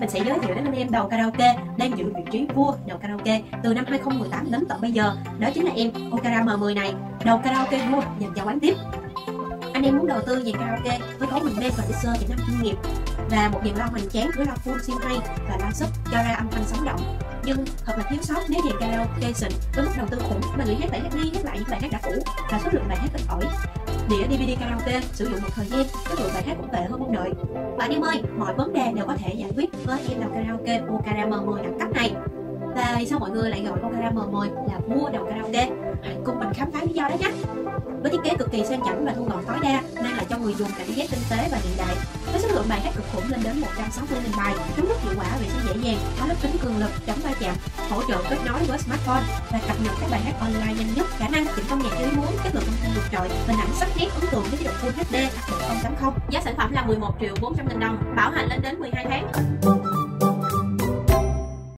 mình sẽ giới thiệu đến anh em đầu karaoke đang giữ vị trí vua đầu karaoke từ năm 2018 đến tận bây giờ. Đó chính là em Okara M10 này, đầu karaoke vua dành cho quán tiếp. Anh em muốn đầu tư dàn karaoke với cấu hình main và mixer tiềm năng chuyên nghiệp và một dàn loa hoành tráng với loa full siêu hay và loa sub cho ra âm thanh sống động, nhưng thật là thiếu sót nếu dàn karaoke xịn với mức đầu tư khủng mà người hát lại hát đi hát lại những bài hát đã cũ và số lượng bài hát ít ỏi. Đĩa DVD karaoke sử dụng một thời gian, chất lượng bài hát cũng tệ hơn mong đợi. Và anh em ơi, mọi vấn đề đều có thể giải quyết với em đầu karaoke Okara M10 đẳng cấp này. Và vì sao mọi người lại gọi Okara M10 là vua đầu karaoke? Hãy cùng mình khám phá lý do đó nhé. Với thiết kế cực kỳ sang chảnh và thu gọn tối đa, mang lại cho người dùng cảm giác tinh tế và hiện đại. Với số lượng bài hát cực khủng lên đến 160.000 bài, chúng rất hiệu quả vì sẽ dễ dàng, có lớp tính cường lực, chống va chạm, hỗ trợ kết nối với smartphone và cập nhật các bài hát online nhanh nhất. Khả năng chỉnh tông nhạc theo ý muốn, chất lượng âm thanh vượt trội, hình ảnh sắc nét ấn tượng với chế độ Full HD 1.0. Giá sản phẩm là 11.400.000 đồng, bảo hành lên đến 12 tháng.